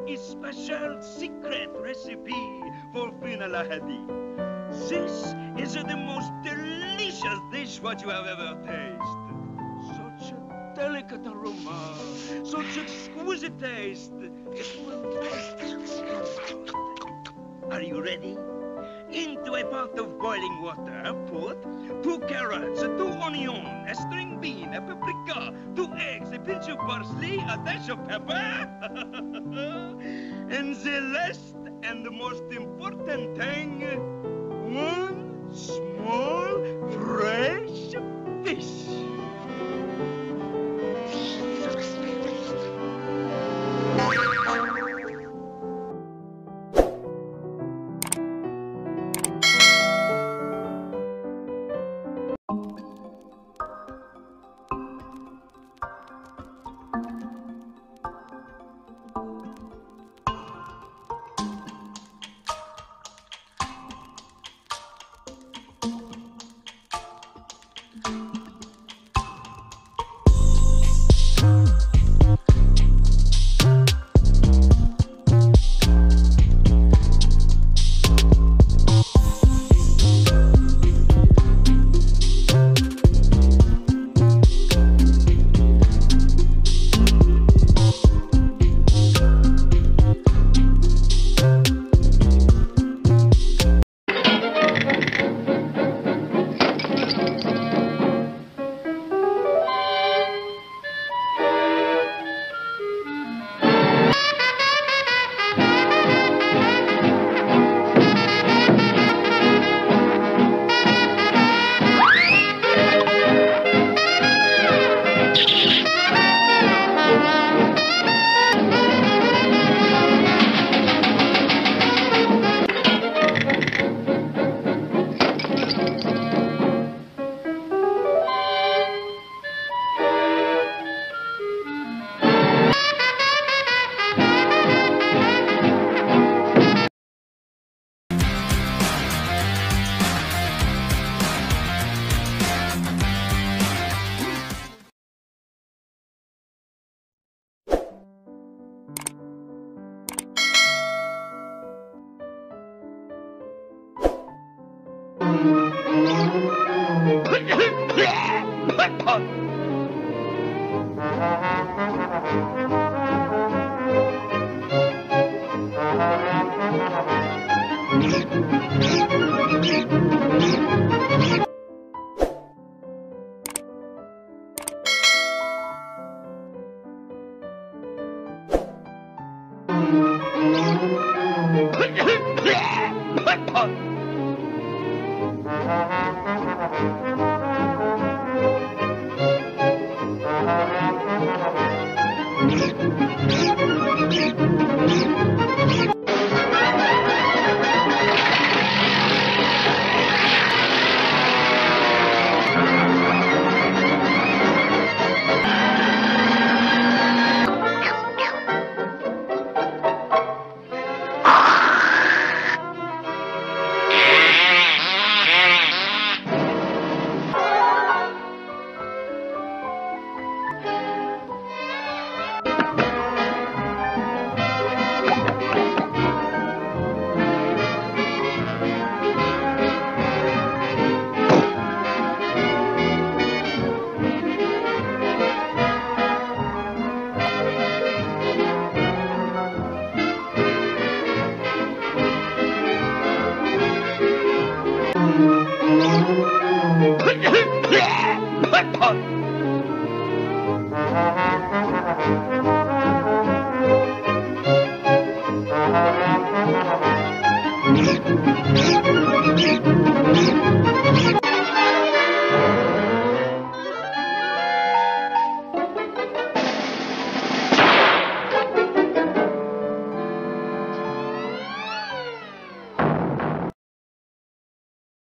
a special secret recipe for Finala Hadi. This is the most delicious dish what you have ever tasted. Such a delicate aroma, such exquisite taste. It will melt your mouth. Are you ready? Into a pot of boiling water, put 2 carrots, 2 onions, a string bean, a paprika, 2 eggs, a pinch of parsley, a dash of pepper, and the last and the most important thing, 1 small fresh fish.